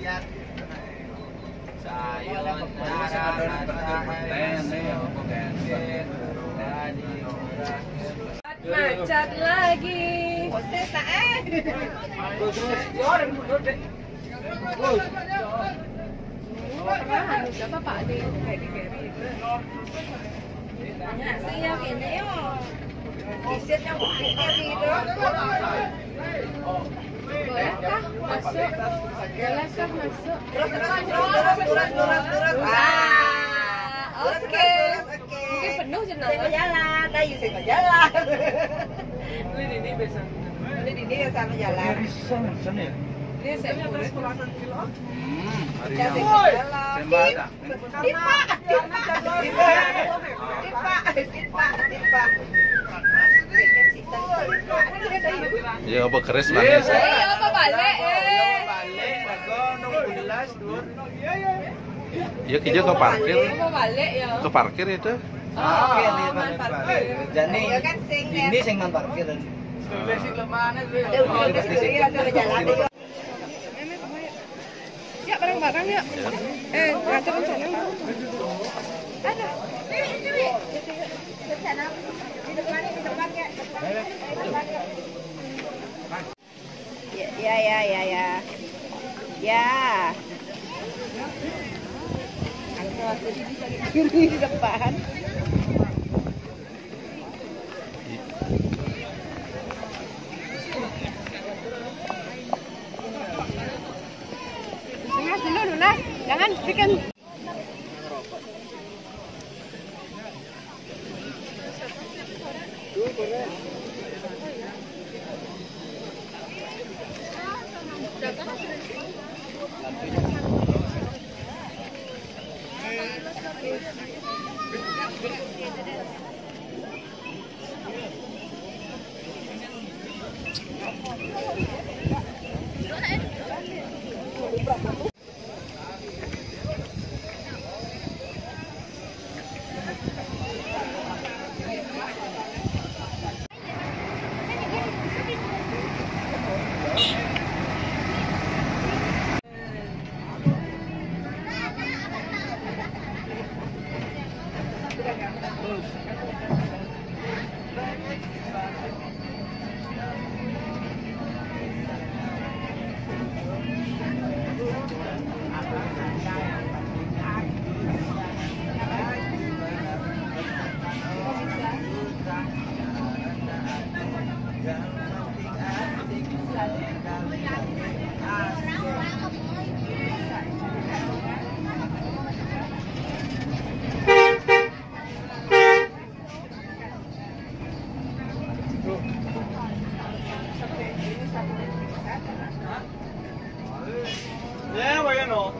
Macet lagi. Siapa Pak De? Kayak di Gary itu. Banyak sih yang ini yo. Isit yang putih itu. Bolehkah masuk? Bolehkah masuk? Terus. Oke. Mungkin penuh jenazah. Saya jalan, ayo saya jalan. Ini biasa. Ini biasa jalan. Dia saya terus pulasan kilo. Ya apa keris manis? Iya apa balik? Ya kijang ke parkir. Apa balik ya? Ke parkir itu. Jadi ini sing man parkir. Ya bareng-bareng ya. Ngatur rencana. Ada. Ya. Di depan. Lunas dulu, lunas. Jangan bikin. Ya, bueno.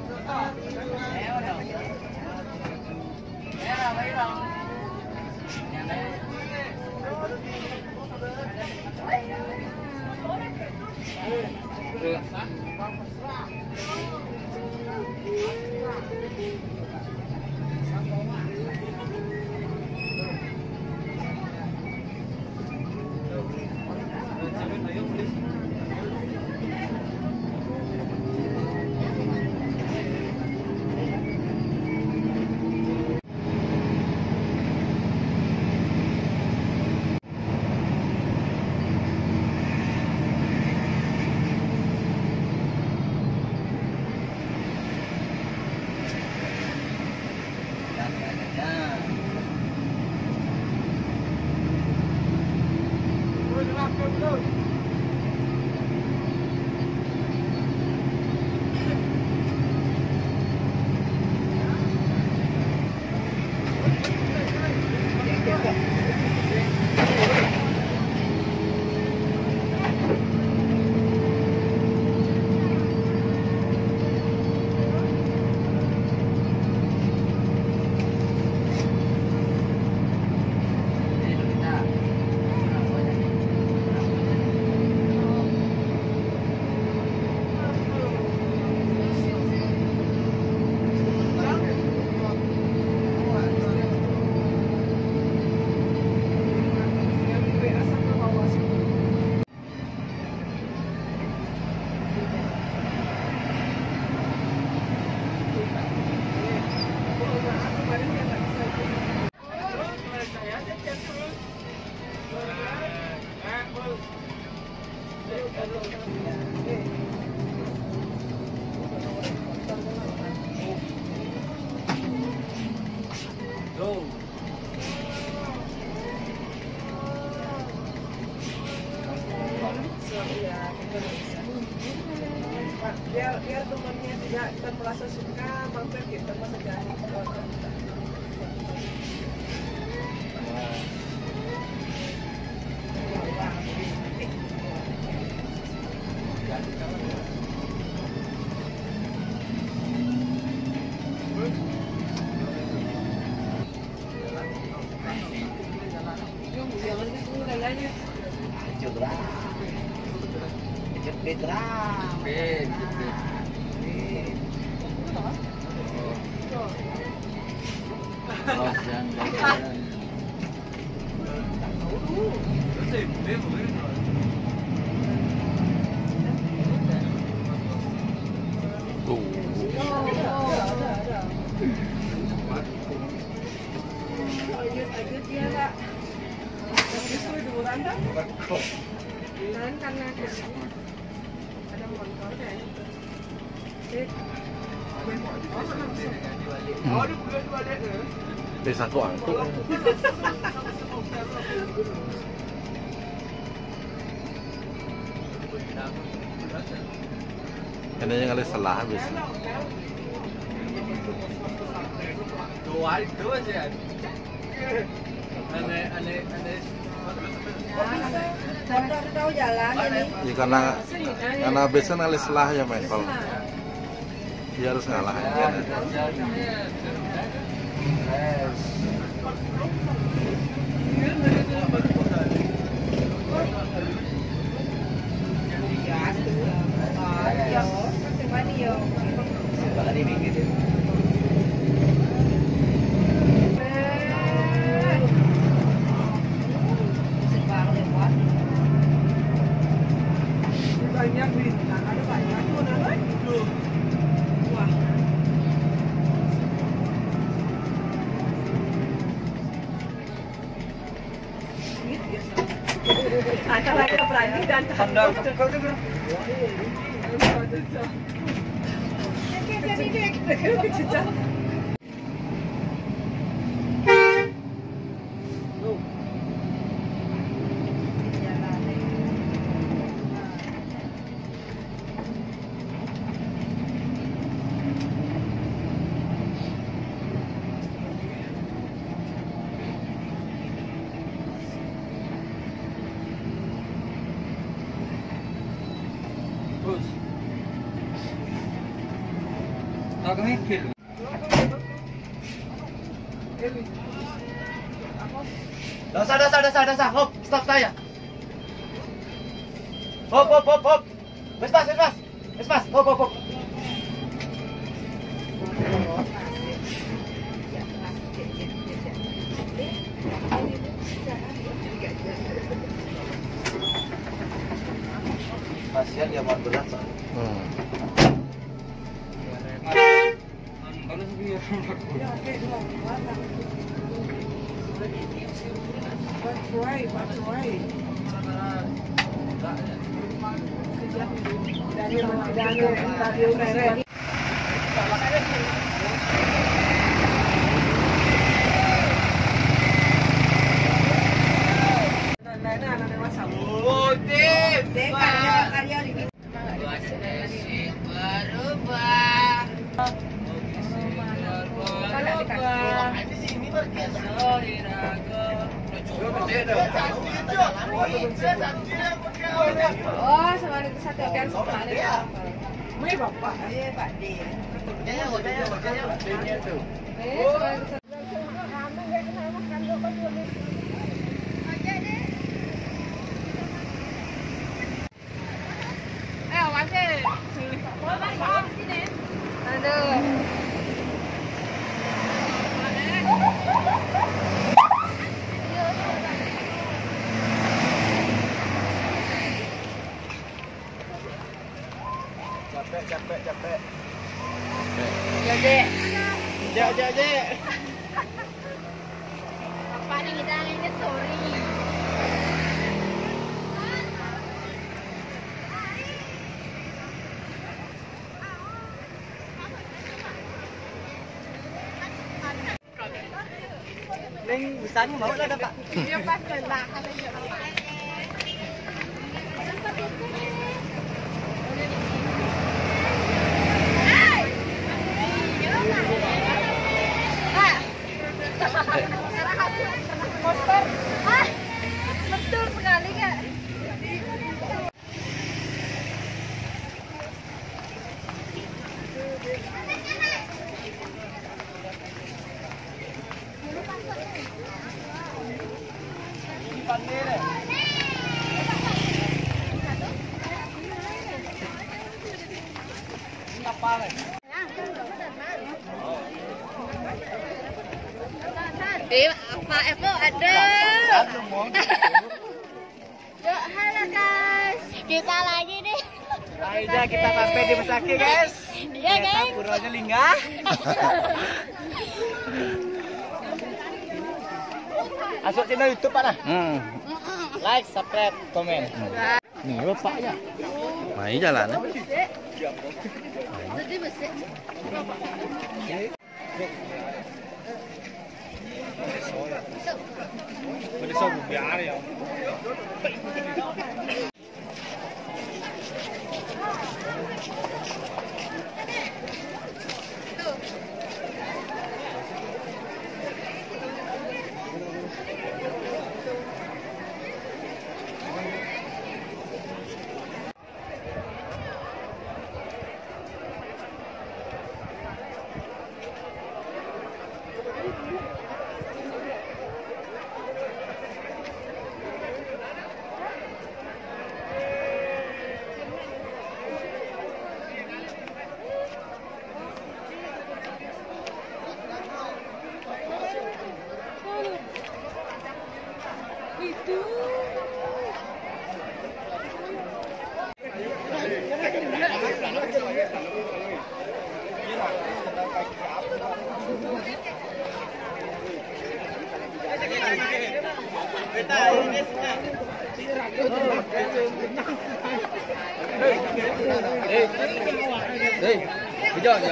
Biar temannya tidak merasa suka, mampir kita masa jadi. Karena ada motornya. Bisa kok angkut. Ini yang kali salah habis. Dua aja. Aneh. Tahu jalan ini. Ya karena biasanya kali salah ya Michael. Dia harus ngalah aja. Banyak bintang, ada banyak mana lagi? Wah. Antara berani dan Sandal. Dosa. Hop, stop saya. Hop. Bespas. Hop. Kasihan dia mau berat. That's right. Oh, sama ada satu kan sebenarnya. Mai bapak. Iya, Pak Di. Capek. Dek. Apa nih kita ini sorry. Neng bisanya mau lah Pak. Dia pas kena ada dia. kapal. Pak Evo ada. Yuk, halo guys. Kita lagi nih. Akhirnya kita sampai di Besaki, guys. Iya, guys. Puronya Lingga. Masuk channel YouTube Pak nah. Like, subscribe, komen. Nih bapaknya. Main jalan. Jadi besek. Bersama biar ya. Video aja.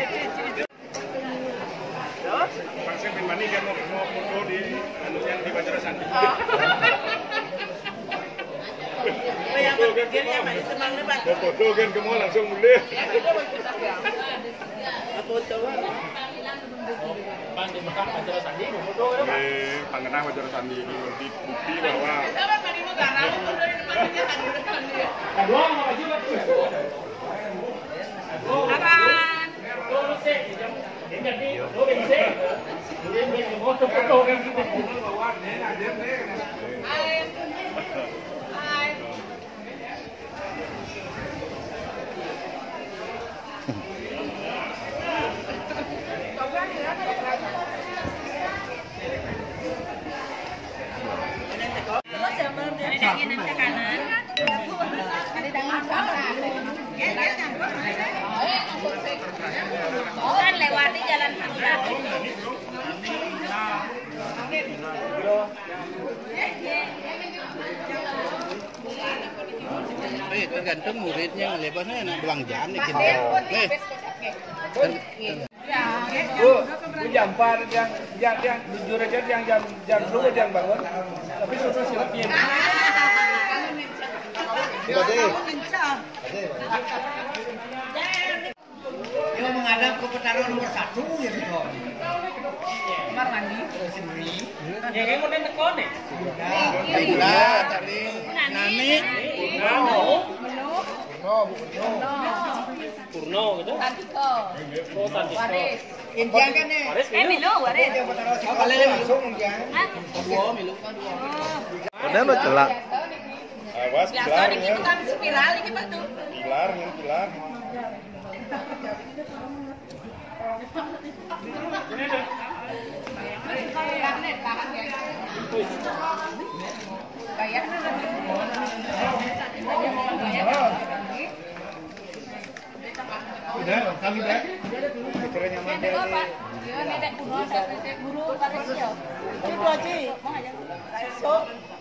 Bangsa Mani kan mau foto di Bandara Sandi. Mau foto kan ke mall langsung mulai. Pangenah Bandara Sandi ini bukti bahwa Kan lewati jalan Hamzah. Tergantung muridnya lebarnya enak belanjaan nih gitu. Bu jam 4 yang jujur aja jam 2 jam bangun. Tapi susah silapin. Yang menghadap ke pertarungan nomor 1 ya gitu. Kamar mandi. Ya kayak mau tekon nih. Tadi Nani. Purno gitu. Tantiko. Oh, Tantiko. Waris. Intian kan nih. Milu, Waris. Kalian langsung Intian. Udah lo celak. awas Biasa pilar ini kita spiral ini Pak tuh. pilar. Udah, kali dah. Kira nyaman deh. Itu aja. So.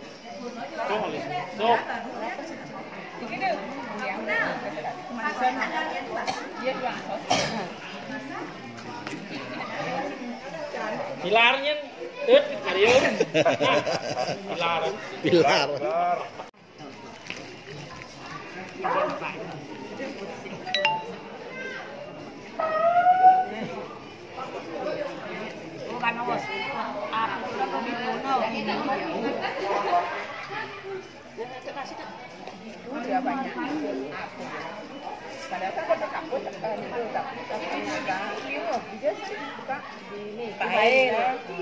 Pilarnya Ariun. Pilar. Bukan awas. Aku sudah pemimpin. Udah banyak. Padahal kan kota kampus itu tapi dia sih buka di ini air.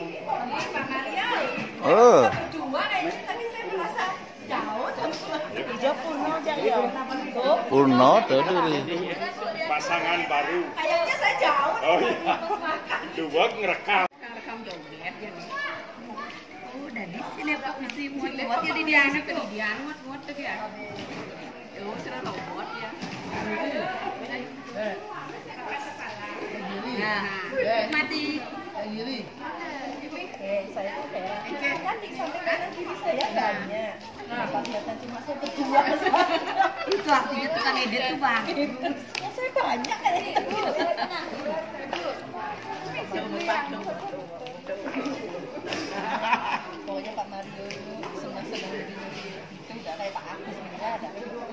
Oh. Cuma ini tadi saya merasa jauh sama Hijau Purno aja ya. Purno tuh dulu. Pak pasangan baru. Kayaknya saya jauh. Oh iya. Dua ngerekam. Rekam joget ya nih. Oh, dari sini Pak mesti muat ya di dia anak ke dia muat tuh ya. Oh, sudah tahu muat ya. Nah, mati. Saya tuh kayak kan di samping kanan kiri saya banyak. Kenapa kelihatan cuma saya berdua? Itu artinya tukang edit tuh bang. Saya banyak kayaknya. Pokoknya Pak Mario itu senang-senang itu udah kayak Pak Agus sebenarnya ada.